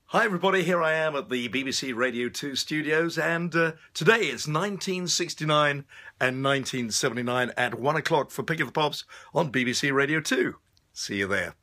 Hi everybody, here I am at the BBC Radio 2 studios, and today it's 1969 and 1979 at 1 o'clock for Pick of the Pops on BBC Radio 2. See you there.